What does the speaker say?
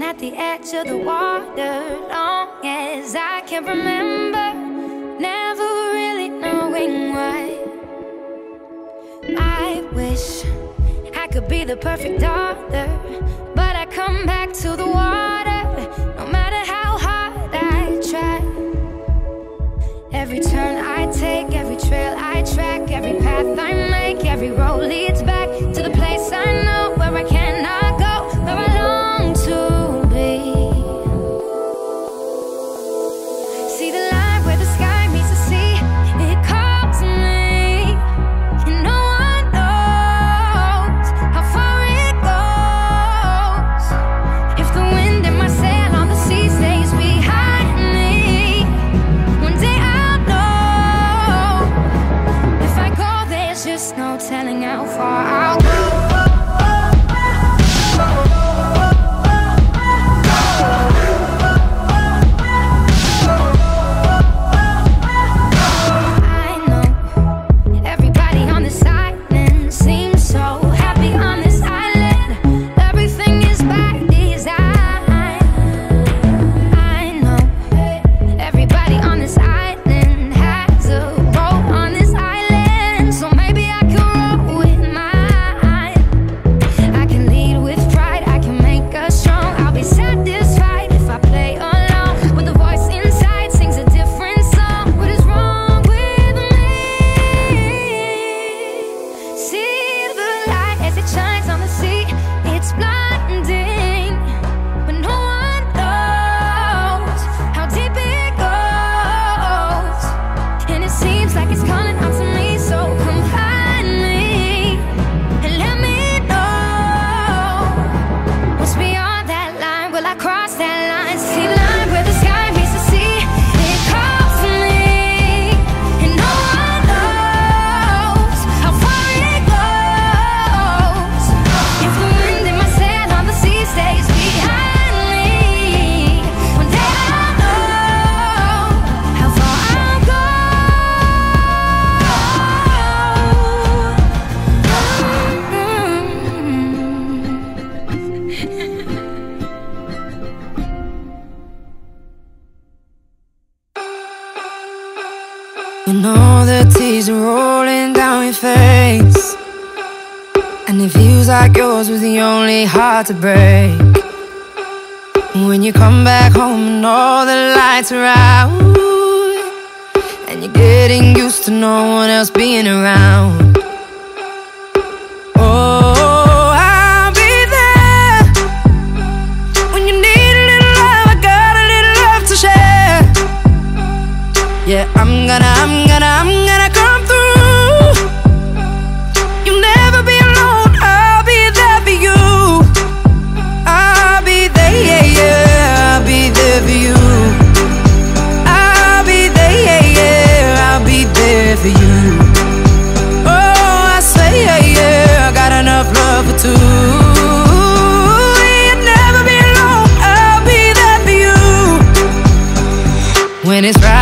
at the edge of the water, long as I can remember, never really knowing why. I wish I could be the perfect daughter, but I come back to the water, no matter how hard I try. Every turn I take, every trail I track, every path I make, every road leads back to the place I know, where I cannot go, where I long to be. See the line where the sky meets the sea, it calls me, and no one knows how far it goes. If the wind in my sail on the sea stays behind me, one day I'll know. If I go, there's just no telling how far I'll go. When all the tears are rolling down your face, and it feels like yours was the only heart to break. When you come back home and all the lights are out, and you're getting used to no one else being around. Oh, I'll be there when you need a little love. I got a little love to share. Yeah, I'm gonna come through. You'll never be alone, I'll be there for you. I'll be there, yeah, yeah, I'll be there for you. I'll be there, yeah, yeah, I'll be there for you. Oh, I say, yeah, yeah, I got enough love for two. You'll never be alone, I'll be there for you. When it's right